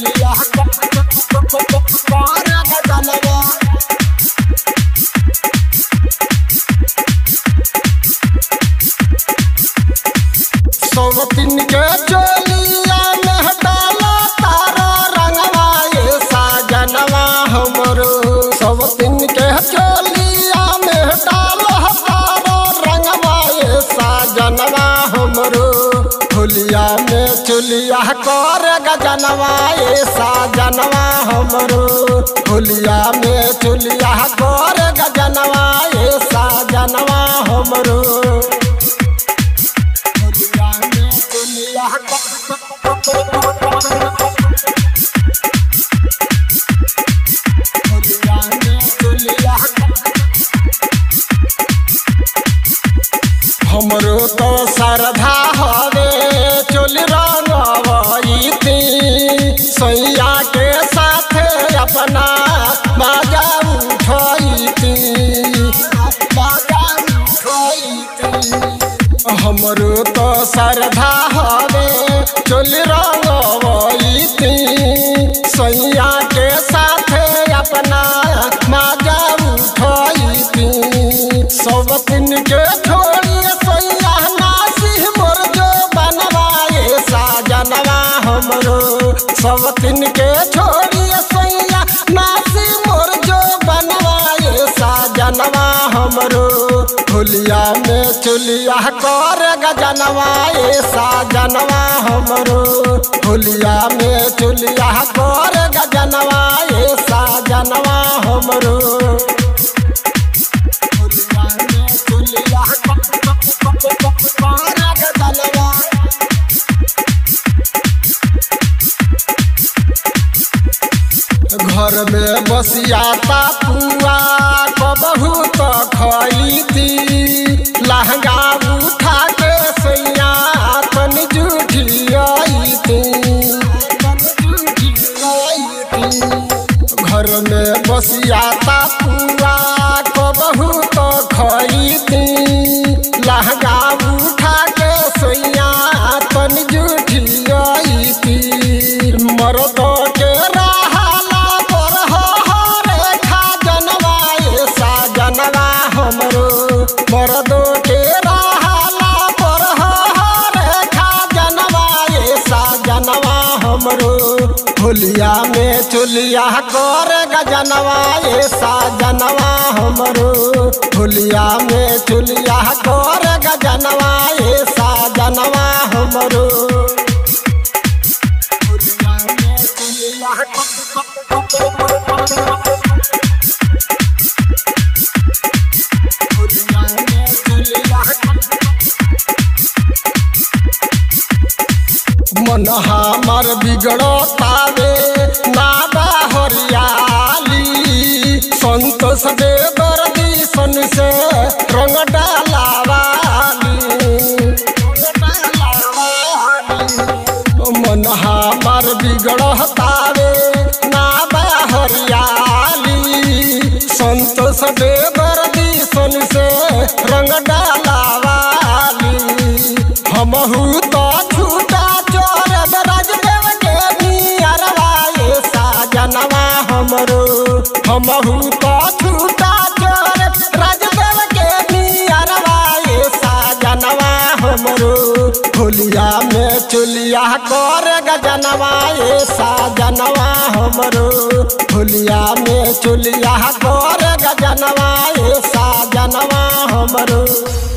चुलिया कर गजनवा सवतिन के चोलिया में डाला तारा रंगवा ये साजनवा हमरो सवतिन के चोलिया में डाला तारा रंगवा ये साजनवा हमरो होलिया में चुलिया कर गजनवा ये साजनवा हमरो होलिया में चुलिया कर गजनवा ये साजनवा हमरो हमरो तो श्रद्धा हवे चुल रंगवैती सैया के साथ अपना बाजा उठैती हमरो तो श्रद्धा हवे चुल रंगवैती सैया के साथ अपना बाजा उठैती सवतिन के छोड़ी सैया नासी मोर जो बनवाए साजनवा हमरो सवतिन के छोड़ी सैया नासी मोर जो बनवाए साजनवा हमरो होलिया में चुलिया कर गजनवा ये साजनवा हमरो होलिया में चुलिया कर गजनवा ये साजनवा हमरो घर में बसियाता पुआ कबहू तो खैती लहंगा उठा के सैया तन जुठियाती घर में बसियाता पुआ कबहू तो खैती लहंगा उठा के सैया तन जुठियाती मर्द के मर्दो के रहला पर रेखा जनवा ये साजनवा हमरो होलिया में चुलिया कर गजनवा ये साजनवा हमरो होलिया में चुलिया कर गजनवा ये साजनवा हमरो होलिया में चुलिया मन हमार बिगड़तावे नाबा हरियाली संतोष दे दर्दी सन से रंग डालावाली मन हमार बिगड़तावे नाबा हरियाली संतोष दे दर्दी सन से रंग डालावाली हमहू तो हमहू तो छूटा चोर राजदेव के नियरवा ये साजनवा हमरो होलिया में चुलिया कर गजनवा ये साजनवा हमरो होलिया में चुलिया कर गजनवा ये साजनवा हमरो।